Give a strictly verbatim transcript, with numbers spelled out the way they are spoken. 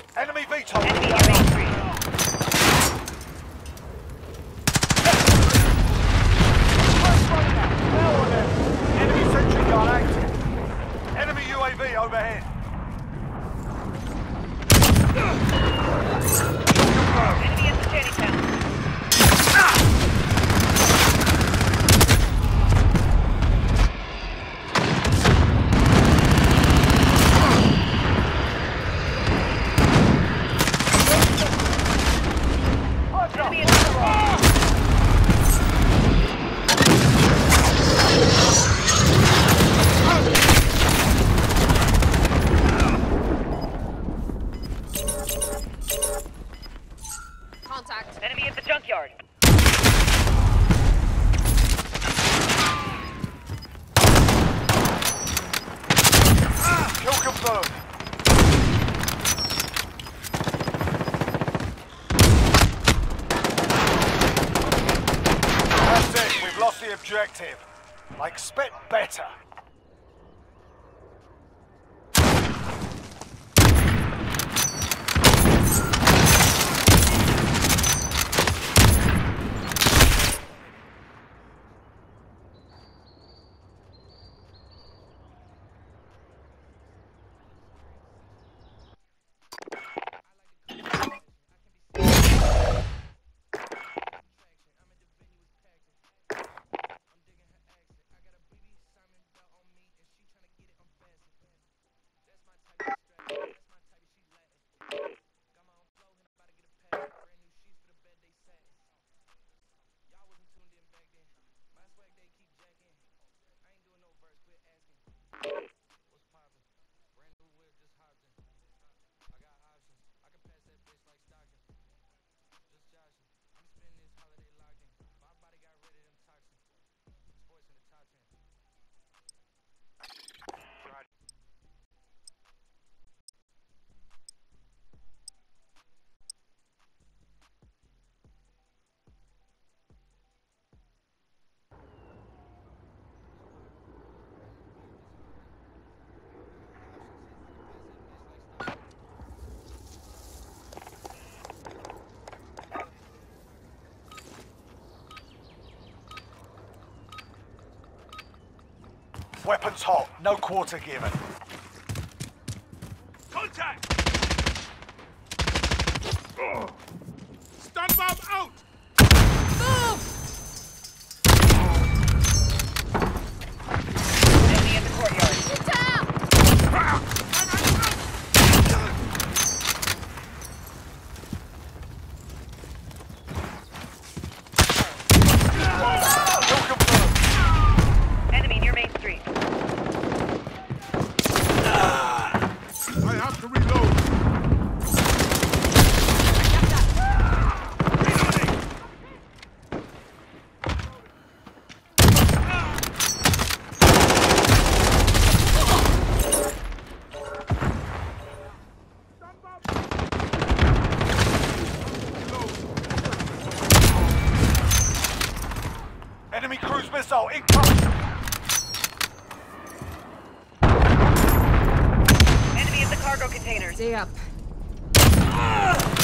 Enemy V TOL. Enemy U A V. Enemy sentry gun active. Enemy U A V overhead. Enemy at the Jenny town. Enemy at the wall. Contact. Enemy at the junkyard. Kill confirmed. That's it. We've lost the objective. I expect better. Weapons hot, no quarter given. Contact! Stun bomb out! Enemy in the courtyard. Get down! Kill confirmed. Enemy near Main Street. I have to reload. Enemy cruise missile incoming. Enemy at the cargo containers. Stay up.